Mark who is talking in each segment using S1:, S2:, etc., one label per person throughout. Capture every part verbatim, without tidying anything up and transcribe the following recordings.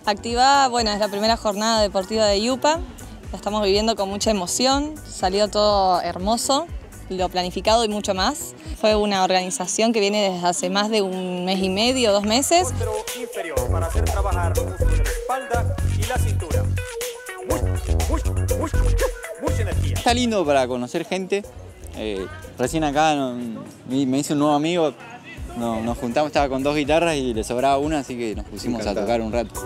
S1: Activa, bueno, es la primera jornada deportiva de Yupa, la estamos viviendo con mucha emoción, salió todo hermoso, lo planificado y mucho más. Fue una organización que viene desde hace más de un mes y medio, dos meses.
S2: Inferior para hacer trabajar los músculos de la espalda y la cintura. Mucha, mucha, mucha, mucha energía.
S3: Está lindo para conocer gente. Eh, recién acá no, me, me hice un nuevo amigo. No, nos juntamos, estaba con dos guitarras y le sobraba una, así que nos pusimos a tocar un rato.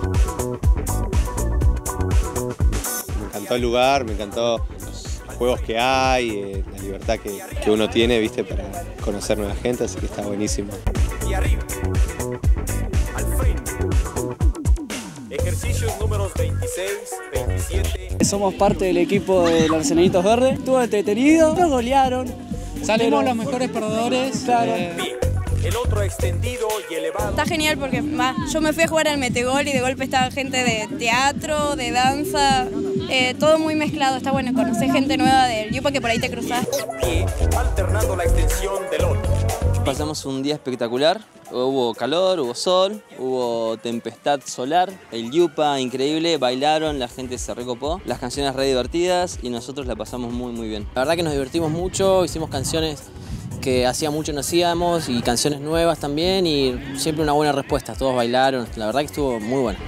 S4: Me encantó el lugar, me encantó los juegos que hay, eh, la libertad que, que uno tiene, viste, para conocer nueva gente, así que está buenísimo.
S2: Y arriba, al frente. Ejercicios números veintiséis, veintisiete.
S5: Somos parte del equipo de los Enanitos Verdes. Estuvo entretenido, nos golearon.
S6: Salimos
S5: pero...
S6: los mejores perdedores.
S5: Claro.
S2: Eh... El otro extendido y elevado.
S7: Está genial porque va, yo me fui a jugar al Metegol y de golpe estaba gente de teatro, de danza, eh, todo muy mezclado. Está bueno conocer gente nueva del Yupa que por ahí te cruzás.
S2: Un pie alternando la extensión del otro.
S8: Pasamos un día espectacular, hubo calor, hubo sol, hubo tempestad solar, el Yupa increíble, bailaron, la gente se recopó, las canciones re divertidas y nosotros la pasamos muy muy bien.
S9: La verdad que nos divertimos mucho, hicimos canciones que hacía mucho no hacíamos y canciones nuevas también y siempre una buena respuesta, todos bailaron, la verdad que estuvo muy bueno.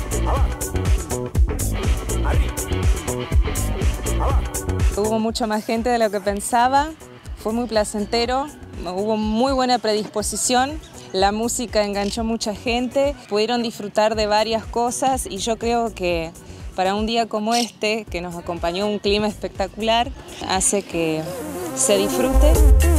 S1: Hubo mucha más gente de lo que pensaba, fue muy placentero, hubo muy buena predisposición, la música enganchó mucha gente, pudieron disfrutar de varias cosas y yo creo que para un día como este, que nos acompañó un clima espectacular, hace que se disfrute.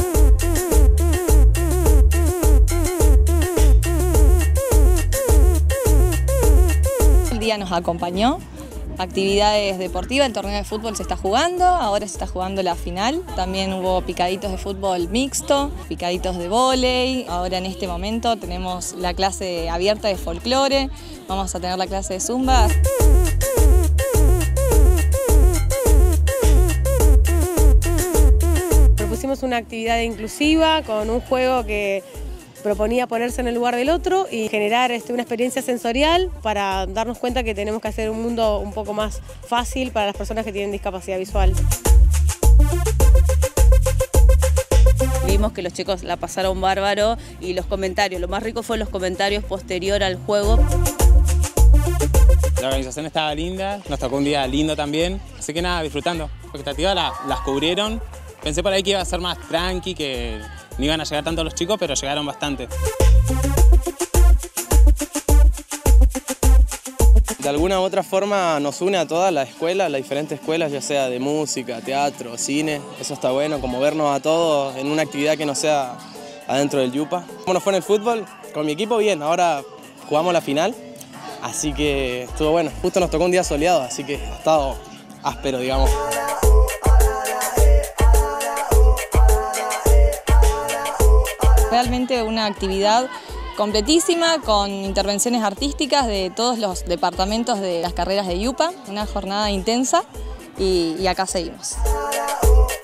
S1: El día nos acompañó, actividades deportivas, el torneo de fútbol se está jugando, ahora se está jugando la final, también hubo picaditos de fútbol mixto, picaditos de vóley, ahora en este momento tenemos la clase abierta de folclore, vamos a tener la clase de zumba.
S10: Propusimos una actividad inclusiva con un juego que proponía ponerse en el lugar del otro y generar este, una experiencia sensorial para darnos cuenta que tenemos que hacer un mundo un poco más fácil para las personas que tienen discapacidad visual.
S11: Vimos que los chicos la pasaron bárbaro y los comentarios, lo más rico fue los comentarios posterior al juego.
S6: La organización estaba linda, nos tocó un día lindo también, así que nada, disfrutando. Las expectativas la, las cubrieron, pensé por ahí que iba a ser más tranqui, que no iban a llegar tanto los chicos, pero llegaron bastante.
S12: De alguna u otra forma nos une a todas las escuelas, las diferentes escuelas, ya sea de música, teatro, cine. Eso está bueno, como vernos a todos en una actividad que no sea adentro del Yupa. ¿Cómo nos fue en el fútbol? Con mi equipo bien, ahora jugamos la final, así que estuvo bueno. Justo nos tocó un día soleado, así que ha estado áspero, digamos.
S1: Realmente una actividad completísima con intervenciones artísticas de todos los departamentos de las carreras de Yupa, una jornada intensa y, y acá seguimos.